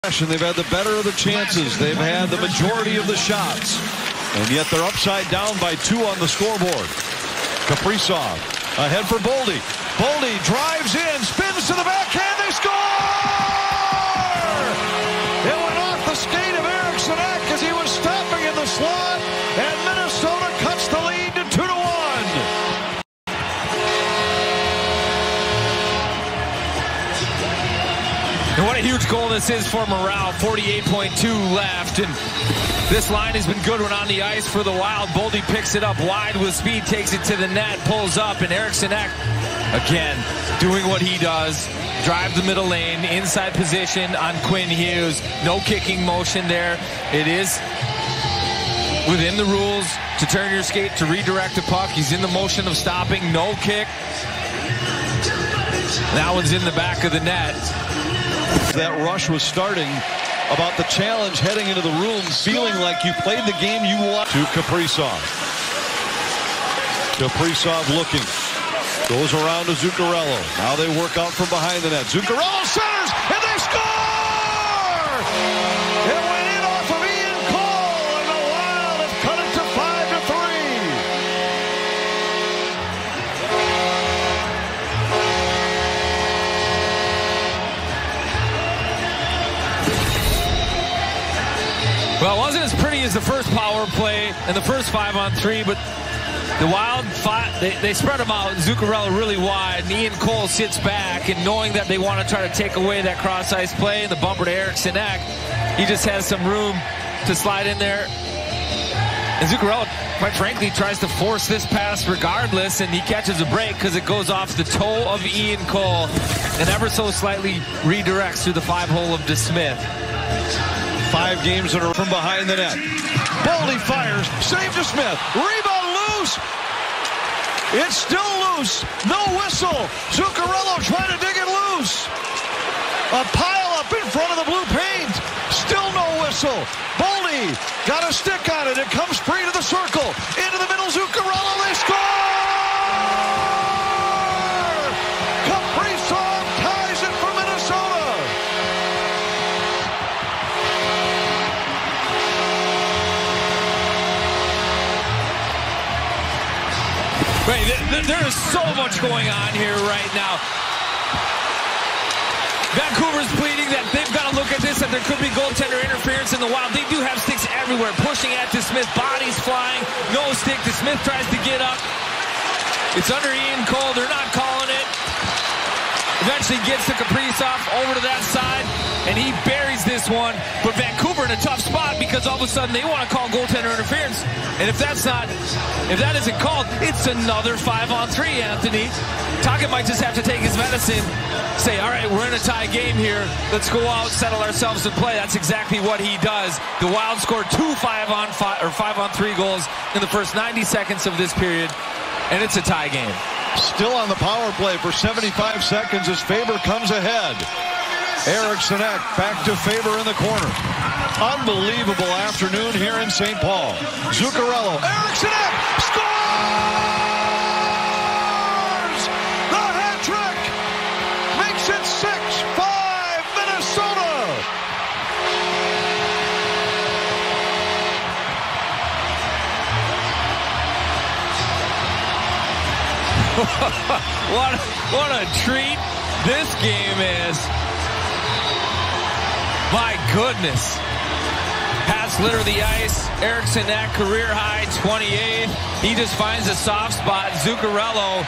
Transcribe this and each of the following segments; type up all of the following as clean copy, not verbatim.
And they've had the better of the chances. They've had the majority of the shots. And yet they're upside down by 2 on the scoreboard. Kaprizov ahead for Boldy. Boldy drives in, spins to the backhand, they score! It went off the skate of Eriksson as he was stopping in the slot, and Minnesota cuts the lead to 2-1. And what a huge goal this is for morale. 48.2 left, and this line has been good when on the ice for the Wild. Boldy picks it up wide with speed, takes it to the net, pulls up, and Eriksson again doing what he does. Drive the middle lane, inside position on Quinn Hughes. No kicking motion there. It is within the rules to turn your skate to redirect a puck. He's in the motion of stopping. No kick. That one's in the back of the net. That rush was starting about the challenge heading into the room, feeling like you played the game you want. To Kaprizov. Kaprizov looking. Goes around to Zuccarello. Now they work out from behind the net. Zuccarello centers, and they score! It went in off of Ian Cole, and the Wild have cut it to 5-3. Well, it wasn't as pretty as the first power play and the first 5-on-3, but the Wild, they spread them out. Zuccarello really wide, and Ian Cole sits back, and knowing that they want to try to take away that cross-ice play and the bumper to Eriksson, he just has some room to slide in there. And Zuccarello, quite frankly, tries to force this pass regardless, and he catches a break because it goes off the toe of Ian Cole and ever so slightly redirects through the 5-hole of DeSmith. 5 games in a row from behind the net. Boldy fires, save to Smith, rebound loose. It's still loose, no whistle. Zuccarello trying to dig it loose. A pile up in front of the blue paint, still no whistle. Boldy got a stick on it, it comes free to the circle, into the middle, Zuccarello, they score! Kaprizov ties it for Minnesota. Right, there is so much going on here right now. Vancouver's pleading that they've got to look at this, that there could be goaltender interference in the Wild. They do have sticks everywhere, pushing at DeSmith, bodies flying, no stick. DeSmith tries to get up. It's under Ian Cole, they're not calling it. Eventually gets to Kaprizov over to that side, and he buries this one. But Vancouver in a tough spot because all of a sudden they want to call goaltender interference. And if that isn't called, it's another 5-on-3, Anthony. Tocchet might just have to take his medicine, say, all right, we're in a tie game here. Let's go out, settle ourselves and play. That's exactly what he does. The Wild scored 2 5-on-3 goals in the first 90 seconds of this period, and it's a tie game. Still on the power play for 75 seconds as Faber comes ahead. Eriksson back to Faber in the corner. Unbelievable afternoon here in St. Paul. Zuccarello, Eriksson scores! The hat trick makes it 6-5 Minnesota. what a treat this game is. My goodness. Pass litter the ice. Eriksson career high 28. He just finds a soft spot. Zuccarello,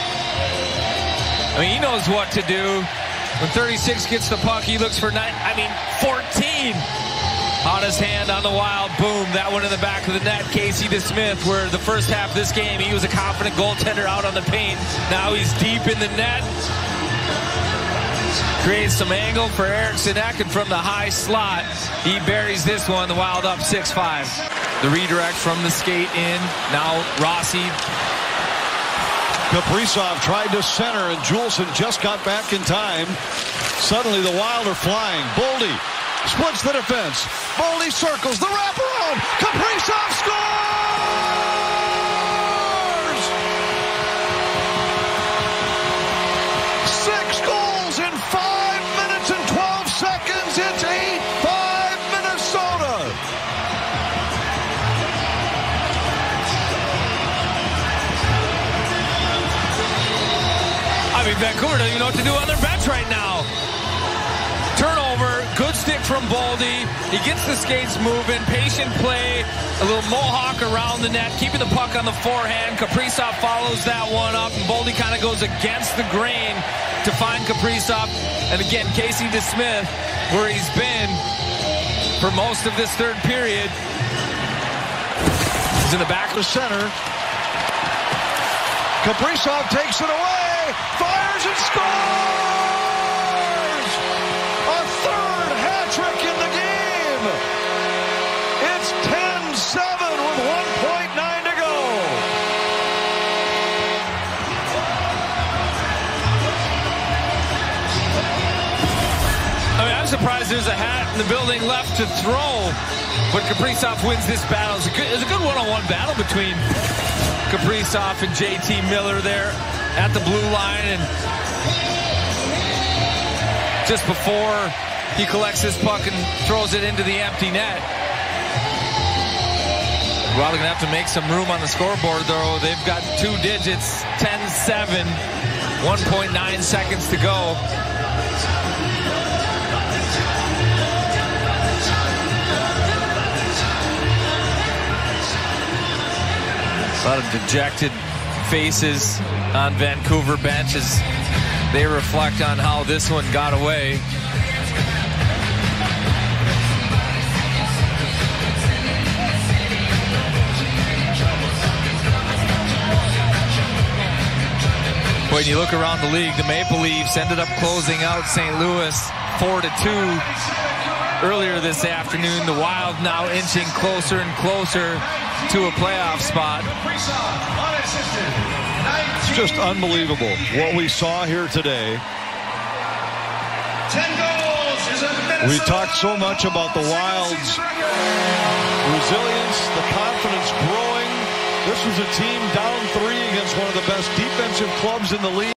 I mean, he knows what to do. When 36 gets the puck, he looks for 14 on his hand on the Wild. Boom, that one in the back of the net. Casey DeSmith, where the first half of this game, he was a confident goaltender out on the paint. Now he's deep in the net. Creates some angle for Eriksson, and from the high slot, he buries this one. The Wild up 6-5. The redirect from the skate in. Now Rossi. Kaprizov tried to center, and Juleson just got back in time. Suddenly the Wild are flying. Boldy splits the defense. Boldy circles the wraparound. Kaprizov scores! 6 goals in 5 minutes and 12 seconds. It's 8 Vancouver doesn't even know what to do on their bench right now. Turnover, good stick from Boldy. He gets the skates moving, patient play, a little mohawk around the net, keeping the puck on the forehand. Kaprizov follows that one up, and Boldy kind of goes against the grain to find Kaprizov. And again, Casey DeSmith, where he's been for most of this third period. He's in the back of the center. Kaprizov takes it away, fires and scores! A third hat trick in the game. It's 10-7 with 1.9 to go. I mean, I'm surprised there's a hat in the building left to throw, but Kaprizov wins this battle. It's a good one-on-one battle between Kaprizov and JT Miller there at the blue line, and just before he collects his puck and throws it into the empty net. Well, they're going to have to make some room on the scoreboard, though. They've got 2 digits, 10-7, 1.9 seconds to go. A lot of dejected faces on Vancouver bench as they reflect on how this one got away. When you look around the league, the Maple Leafs ended up closing out St. Louis 4-2 earlier this afternoon. The Wild now inching closer and closer to a playoff spot. It's just unbelievable what we saw here today. 10 goals is a Minnesota. We talked so much about the Wild's resilience, the confidence growing. This was a team down 3 against one of the best defensive clubs in the league.